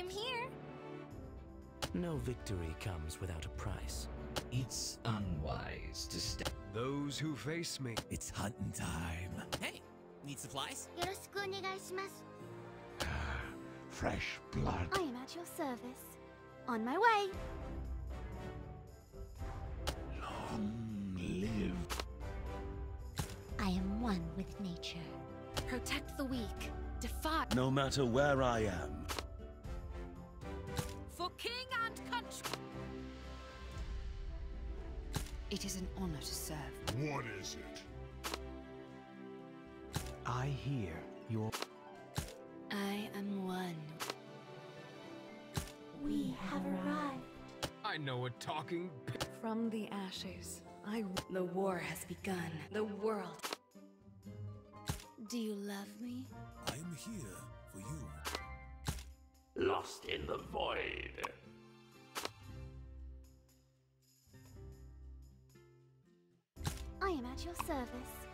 I'm here. No victory comes without a price. It's unwise to stay. Those who face me. It's hunting time. Hey, need supplies? よろしくお願いします. Fresh blood. I am at your service. On my way. Long live. I am one with nature. Protect the weak. Defy. No matter where I am. For king and country. It is an honor to serve. What is it? I hear your... I am one. We have arrived. I know a talking From the ashes, The war has begun. The world. Do you love me? I'm here for you. Lost in the void. I am at your service.